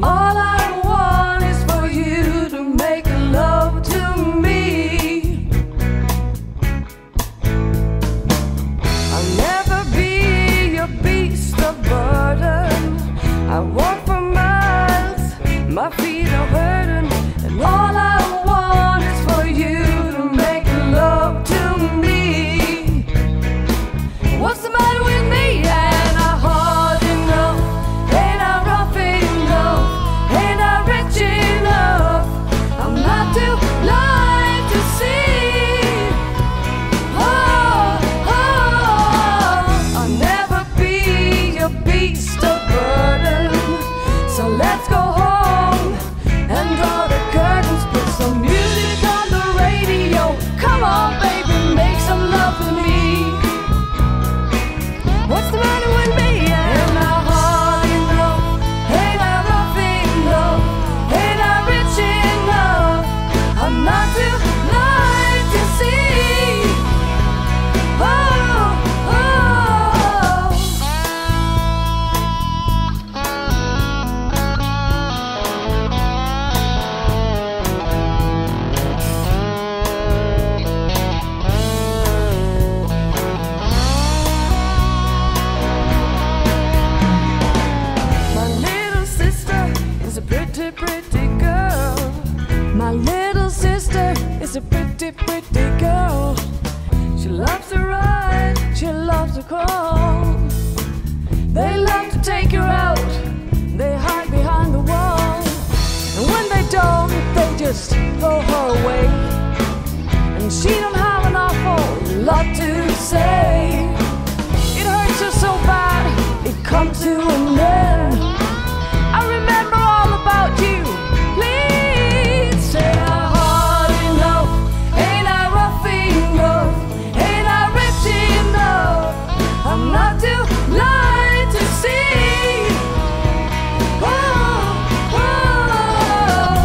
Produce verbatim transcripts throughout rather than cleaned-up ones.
And all I want is for you to make love to me. I'll never be your beast of burden. I walk for miles, my feet are hurting. And all I want is for you to make love to me. What's the matter with me? Ain't I hard enough? Ain't I rough enough? Ain't I rich enough? I'm not too blind to see. Oh, oh, I'll never be your beast of burden. So let's go home and draw the curtains, put some music on the radio. Come on, baby, make some love to me. What's the matter with me? Ain't I hard enough? Ain't I rough enough? Ain't I rich enough? I'm not too blind to see. Oh, oh. My little sister is a pretty, pretty girl. My little sister is a pretty, pretty girl. She loves to ride, she loves to crawl. They love to take her out, they hide behind the wall. And when they don't, they just throw her away. And she don't have an awful lot to say. It hurts her so bad, it comes to an end. I remember all about you. Please say I'm hard enough. Ain't I rough enough? Ain't I rich enough? I'm not too blind to see. Oh, oh,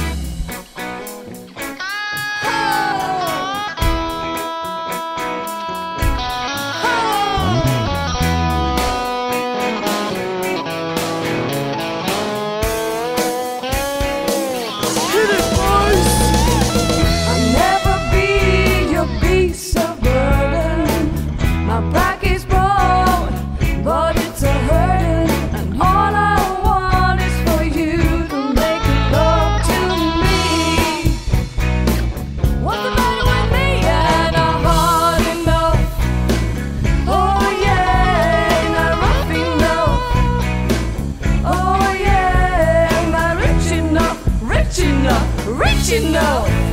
I'll never be your beast of burden. My back is broad, but it's a hurting. And all I want is for you to make love to me. What's the matter with me? Ain't I hard enough? Oh yeah, ain't I rough enough? Oh yeah, am I rich enough? Rich enough? Rich enough?